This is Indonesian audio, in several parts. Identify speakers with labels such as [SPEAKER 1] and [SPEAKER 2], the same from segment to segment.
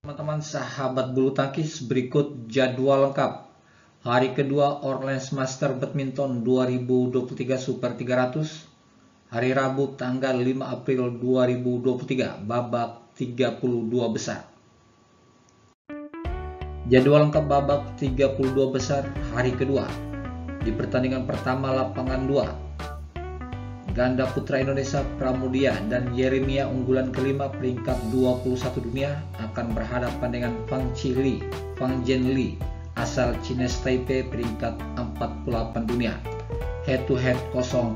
[SPEAKER 1] Teman-teman sahabat bulu tangkis, berikut jadwal lengkap hari kedua Orlens Master Badminton 2023 Super 300 hari Rabu tanggal 5 April 2023 babak 32 besar. Jadwal lengkap babak 32 besar hari kedua. Di pertandingan pertama lapangan 2, ganda putra Indonesia Pramudia dan Yeremia unggulan kelima peringkat 21 dunia akan berhadapan dengan Fang Jianli asal Chinese Taipei peringkat 48 dunia. Head to head 0-0.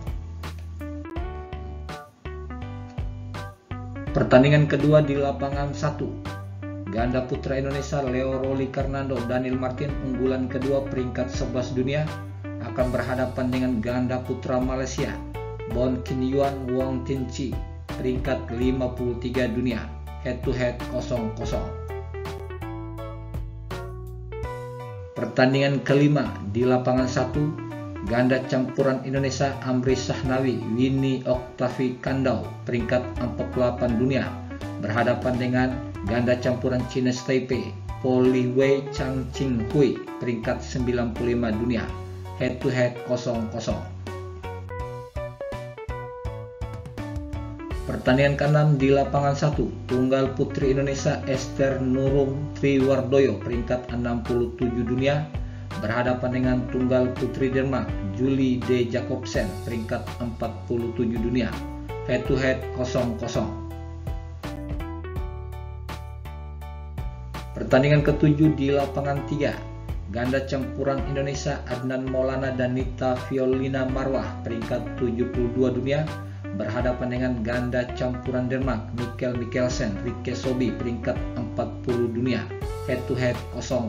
[SPEAKER 1] Pertandingan kedua di lapangan 1, ganda putra Indonesia Leo Roli Karnando Daniel Martin unggulan kedua peringkat 11 dunia akan berhadapan dengan ganda putra Malaysia Bon Kin Yuan Wong Tin Chi peringkat 53 dunia. Head to head 0-0. Pertandingan kelima di lapangan 1, ganda campuran Indonesia Amri Shahnawi Winnie Octavi Kandau peringkat 48 dunia berhadapan dengan ganda campuran Chinese Taipei Poli Wei Chang Ching Hui peringkat 95 dunia. Head to head 0-0. Pertandingan ke-6 di lapangan 1, tunggal putri Indonesia Esther Nurung Triwardoyo peringkat 67 dunia berhadapan dengan tunggal putri Denmark Julie D. Jacobsen peringkat 47 dunia. Head to head 0-0. Pertandingan ke-7 di lapangan 3, ganda campuran Indonesia Adnan Maulana dan Nita Violina Marwah peringkat 72 dunia berhadapan dengan ganda campuran Denmark Mikkel Mikkelsen Rikke Sobi peringkat 40 dunia. Head to head 0-0.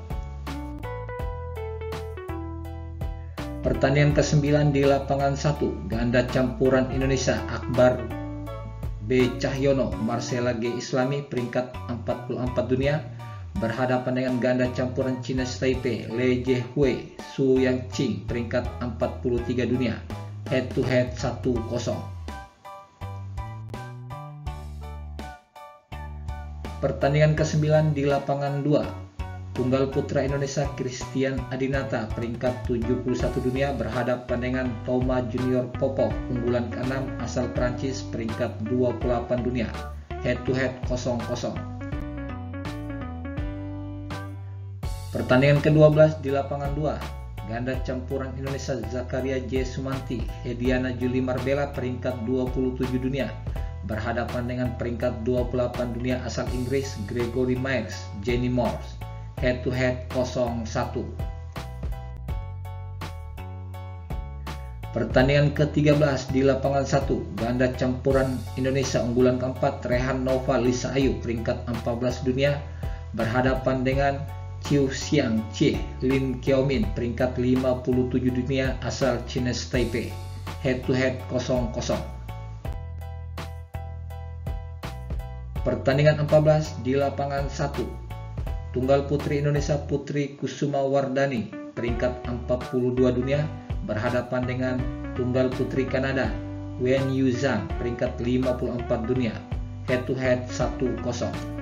[SPEAKER 1] Pertandingan ke-9 di lapangan 1, ganda campuran Indonesia Akbar B. Cahyono Marcella G. Islami peringkat 44 dunia berhadapan dengan ganda campuran Chinese Taipei Le Jiehui Su Yang Qing peringkat 43 dunia. Head to head 1-0. Pertandingan ke-9 di lapangan 2, tunggal putra Indonesia Christian Adinata peringkat 71 dunia berhadapan dengan Thomas Junior Popov unggulan ke-6 asal Prancis peringkat 28 dunia. Head to head 0-0. Pertandingan ke-12 di lapangan 2, ganda campuran Indonesia Zakaria J. Sumanti Hediana Juli Marbella peringkat 27 dunia berhadapan dengan peringkat 28 dunia asal Inggris Gregory Myers Jenny Morse. Head to head 0-1. Pertandingan ke-13 di lapangan 1, ganda campuran Indonesia unggulan ke-4 Rehan Nova Lisa Ayu peringkat 14 dunia berhadapan dengan Chiu Xiang Chie Lin Qiaomin peringkat 57 dunia asal Chinese Taipei. Head to head 0-0. Pertandingan 14 di lapangan 1, tunggal putri Indonesia Putri Kusuma Wardani peringkat 42 dunia berhadapan dengan tunggal putri Kanada Wen Yu Zhang peringkat 54 dunia. Head to head 1-0.